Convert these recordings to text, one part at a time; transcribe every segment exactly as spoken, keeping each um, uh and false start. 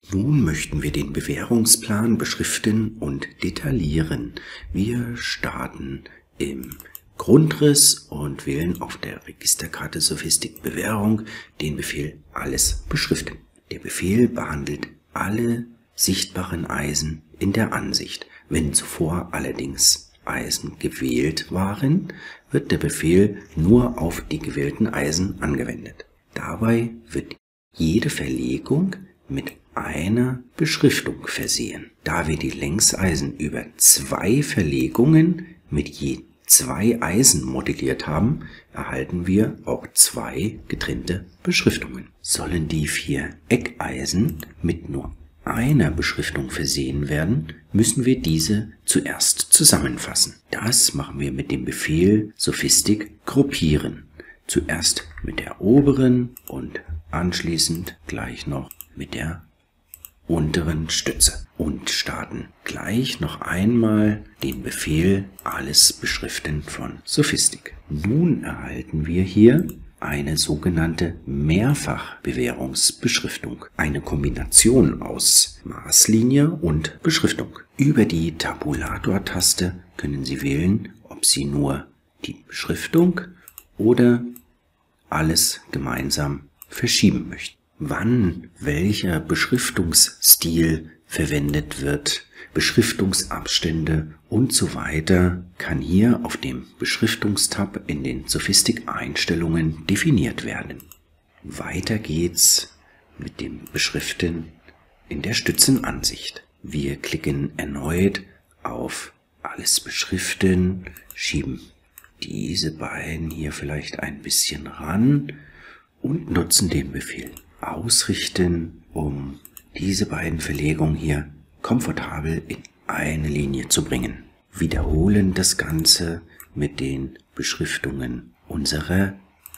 Nun möchten wir den Bewährungsplan beschriften und detaillieren. Wir starten im Grundriss und wählen auf der Registerkarte Sophistik Bewährung den Befehl Alles beschriften. Der Befehl behandelt alle sichtbaren Eisen in der Ansicht. Wenn zuvor allerdings Eisen gewählt waren, wird der Befehl nur auf die gewählten Eisen angewendet. Dabei wird jede Verlegung mit einer Beschriftung versehen. Da wir die Längseisen über zwei Verlegungen mit je zwei Eisen modelliert haben, erhalten wir auch zwei getrennte Beschriftungen. Sollen die vier Eckeisen mit nur einer Beschriftung versehen werden, müssen wir diese zuerst zusammenfassen. Das machen wir mit dem Befehl Sophistik gruppieren. Zuerst mit der oberen und anschließend gleich noch mit der unteren Stütze und starten gleich noch einmal den Befehl Alles beschriften von Sophistik. Nun erhalten wir hier eine sogenannte Mehrfachbewährungsbeschriftung, eine Kombination aus Maßlinie und Beschriftung. Über die Tabulator-Taste können Sie wählen, ob Sie nur die Beschriftung oder alles gemeinsam verschieben möchten. Wann welcher Beschriftungsstil verwendet wird, Beschriftungsabstände und so weiter, kann hier auf dem Beschriftungstab in den Sophistik-Einstellungen definiert werden. Weiter geht's mit dem Beschriften in der Stützenansicht. Wir klicken erneut auf Alles beschriften, schieben diese beiden hier vielleicht ein bisschen ran und nutzen den Befehl Ausrichten, um diese beiden Verlegungen hier komfortabel in eine Linie zu bringen. Wiederholen das Ganze mit den Beschriftungen unserer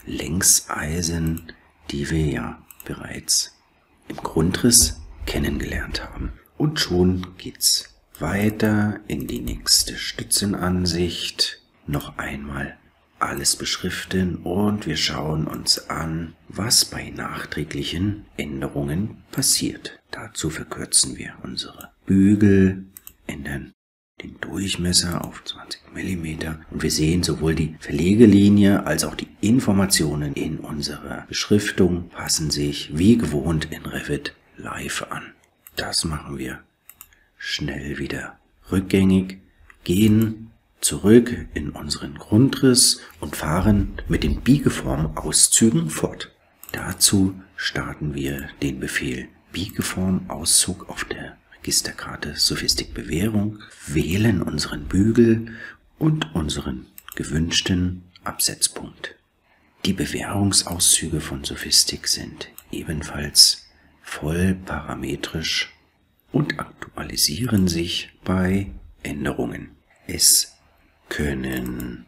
Längseisen, die wir ja bereits im Grundriss kennengelernt haben. Und schon geht's weiter in die nächste Stützenansicht. Noch einmal alles beschriften und wir schauen uns an, was bei nachträglichen Änderungen passiert. Dazu verkürzen wir unsere Bügel, ändern den Durchmesser auf zwanzig Millimeter und wir sehen sowohl die Verlegelinie als auch die Informationen in unserer Beschriftung passen sich wie gewohnt in Revit live an. Das machen wir schnell wieder rückgängig, gehen zurück in unseren Grundriss und fahren mit den Biegeformauszügen fort. Dazu starten wir den Befehl Biegeformauszug auf der Registerkarte Sophistik Bewährung, wählen unseren Bügel und unseren gewünschten Absetzpunkt. Die Bewährungsauszüge von Sophistik sind ebenfalls voll parametrisch und aktualisieren sich bei Änderungen. Es können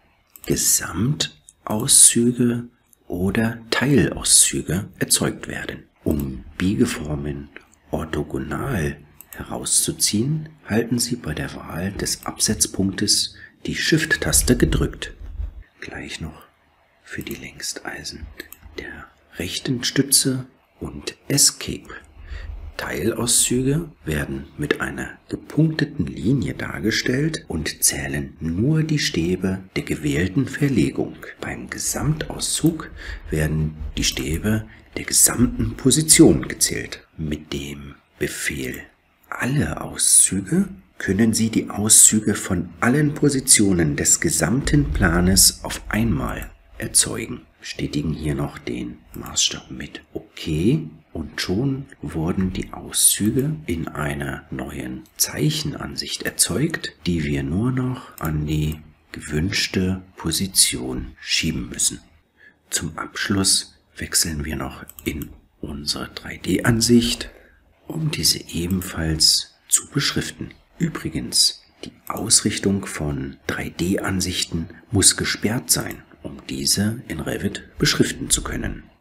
Gesamtauszüge oder Teilauszüge erzeugt werden. Um Biegeformen orthogonal herauszuziehen, halten Sie bei der Wahl des Absetzpunktes die Shift-Taste gedrückt. Gleich noch für die Längsteisen der rechten Stütze und Escape. Teilauszüge werden mit einer gepunkteten Linie dargestellt und zählen nur die Stäbe der gewählten Verlegung. Beim Gesamtauszug werden die Stäbe der gesamten Position gezählt. Mit dem Befehl Alle Auszüge können Sie die Auszüge von allen Positionen des gesamten Planes auf einmal erzeugen. Bestätigen hier noch den Maßstab mit OK. Und schon wurden die Auszüge in einer neuen Zeichenansicht erzeugt, die wir nur noch an die gewünschte Position schieben müssen. Zum Abschluss wechseln wir noch in unsere drei D Ansicht, um diese ebenfalls zu beschriften. Übrigens, die Ausrichtung von drei D Ansichten muss gesperrt sein, um diese in Revit beschriften zu können.